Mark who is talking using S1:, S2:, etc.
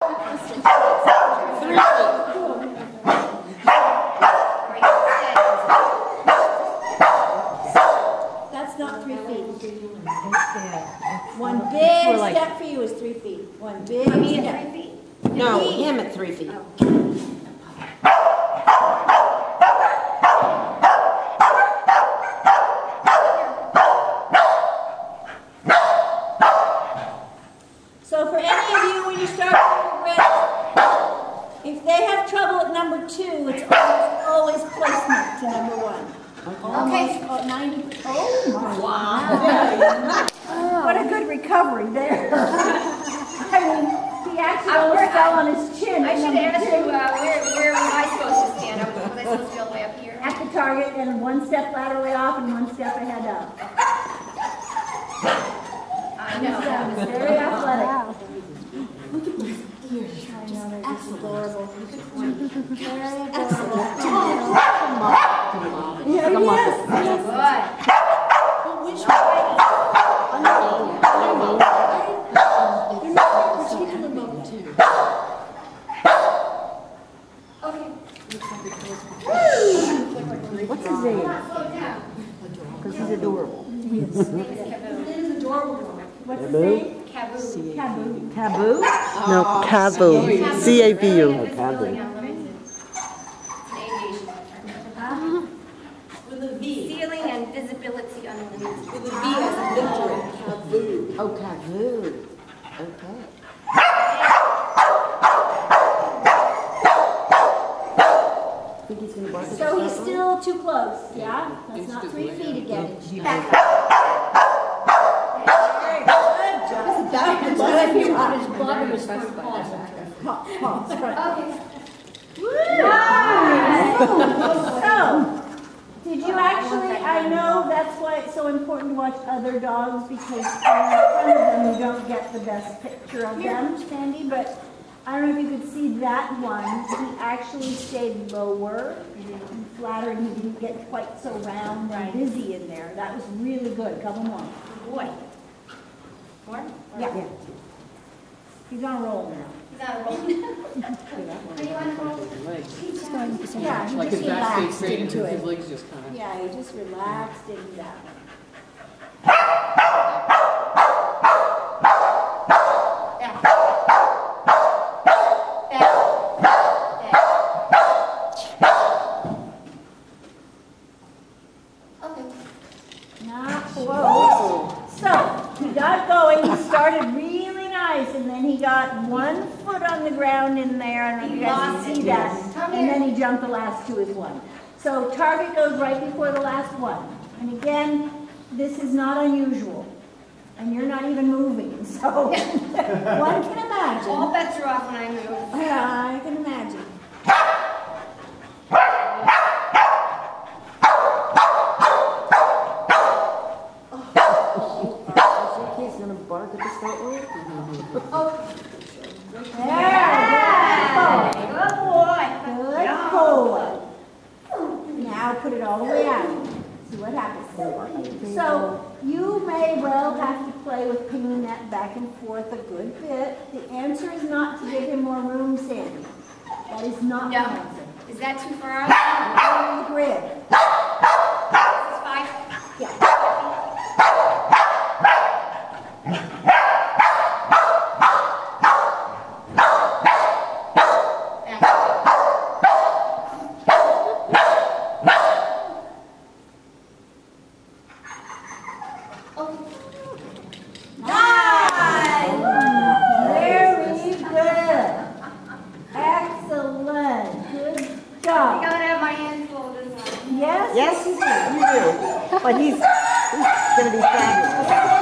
S1: That's not 3 feet. One big step for you is 3 feet. One big step.
S2: 3 feet?
S3: No, him at 3 feet.
S1: So for any of you, when you start with grit, if they have trouble at number 2, it's always placement to number 1.
S2: Okay.
S1: Almost 90. Oh my!
S2: Wow.
S1: What a good recovery there. I mean, he actually almost fell on his chin.
S2: I should ask you, where was I supposed to stand? Was I supposed to be all the way up here?
S1: At the target, and 1 step laterally off and 1 step ahead up.
S2: I know.
S1: That was very athletic. Look at these ears. I know, they're just adorable. Very adorable. Yeah, yes.
S2: Good.
S1: Which way?
S2: Okay.
S3: What's his name? Because he's adorable.
S2: His name is Kaboo.
S1: It is adorable. What's his name?
S2: Kaboo.
S1: Taboo.
S3: Taboo?
S4: No, Cavu. C-A-V-U.
S2: With a V. Ceiling and visibility unlimited. With a V as in Victory. Kaboo.
S3: Oh, Cavu. Okay. Think he's going to bark at
S1: So
S3: the
S1: he's
S3: stop
S1: still too close, yeah? That's not 3 feet again. Back up. Very good job.
S2: What if you want his blood
S1: was first pause?
S2: Okay.
S1: So, did you actually, I know that's why it's so important to watch other dogs, because in front of them you don't get the best picture of them, Sandy, but I don't know if you could see that one. He actually stayed lower and flatter, and he didn't get quite so round and busy in there. That was really good. A couple more.
S2: Boy. More?
S1: Yeah. He's on a roll now.
S2: He's on a roll. Are you on a roll?
S1: Yeah, he
S5: Like
S1: just
S5: his back
S1: relaxed
S5: stays straight
S1: into
S5: and his
S1: it.
S5: legs just kind of.
S1: Yeah, he just relaxed into that one. He got going, he started really nice, and then he got 1 foot on the ground in there, I don't know if you guys can see that, and then he jumped the last 2 as 1. So target goes right before the last 1. And again, this is not unusual, and you're not even moving, so one can imagine.
S2: All bets are off when I move.
S1: Yeah, I can imagine.
S3: bark at the start line?
S1: Oh. There. Good boy. Good boy. Now put it all the way out. See what happens. So you may well have to play with pinging that back and forth a good bit. The answer is not to give him more room, Sandy. That is not the answer.
S2: Is that too far out?
S1: On the grid.
S2: This is 5?
S1: Yeah.
S3: Yes, you do. But he's going to be fabulous.